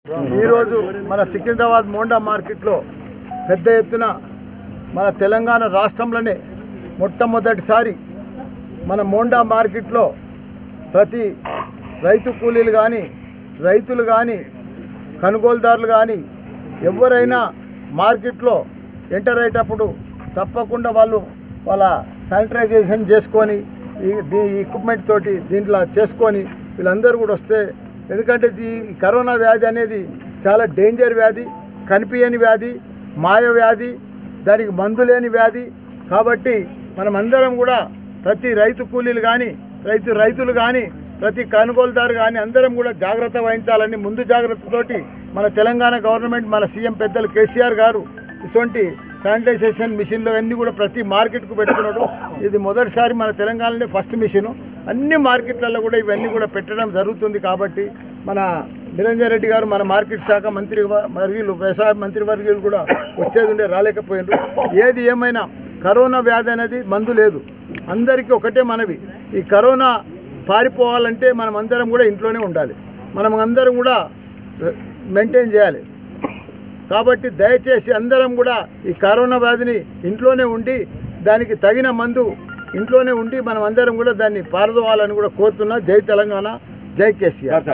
ఈరోజు మన సికింద్రాబాద్ మోండా మార్కెట్లో పెద్ద ఎత్తున మన తెలంగాణ రాష్ట్రంలోనే మొట్టమొదటిసారి మన మోండా మార్కెట్లో ప్రతి రైతు కూలీలు కానీ రైతులు కానీ కొనుగోలుదారులు కానీ ఎవరైనా మార్కెట్లో ఎంటర్ అయ్యేటప్పుడు తప్పకుండా వాళ్ళ శానిటైజేషన్ చేసుకొని ఈ ఎక్విప్మెంట్ తోటి దీంట్లో చేసుకొని వీళ్ళందరూ కూడా వస్తే, ఎందుకంటే ఈ కరోనా వ్యాధి అనేది చాలా డేంజర్ వ్యాధి, కనిపించని వ్యాధి, మాయ వ్యాధి, దానికి మందు లేని వ్యాధి. కాబట్టి మనమందరం కూడా ప్రతి రైతు కూలీలు కానీ రైతులు కానీ ప్రతి కొనుగోలుదారు కానీ అందరం కూడా జాగ్రత్త వహించాలని ముందు జాగ్రత్తతోటి మన తెలంగాణ గవర్నమెంట్ మన సీఎం పెద్దలు కేసీఆర్ గారు ఇటువంటి శానిటైజేషన్ మిషన్లు అన్నీ కూడా ప్రతి మార్కెట్కు పెట్టుకున్నాడు. ఇది మొదటిసారి మన తెలంగాణలోనే ఫస్ట్ మిషను. అన్ని మార్కెట్లలో కూడా ఇవన్నీ కూడా పెట్టడం జరుగుతుంది. కాబట్టి మన నిరంజన్ రెడ్డి గారు మన మార్కెట్ శాఖ మంత్రి వర్గీయులు వ్యవసాయ మంత్రి వర్గీయులు కూడా వచ్చేది ఉండే రాలేకపోయినారు. ఏది ఏమైనా కరోనా వ్యాధి అనేది మందు లేదు. అందరికీ ఒకటే మనవి, ఈ కరోనా పారిపోవాలంటే మనం అందరం కూడా ఇంట్లోనే ఉండాలి, మనం అందరం కూడా మెయింటైన్ చేయాలి. కాబట్టి దయచేసి అందరం కూడా ఈ కరోనా వ్యాధిని ఇంట్లోనే ఉండి దానికి తగిన మందు ఇంట్లోనే ఉండి మనం అందరం కూడా దాన్ని పారదోవాలని కూడా కోరుతున్నా. జై తెలంగాణ, జై కేసీఆర్.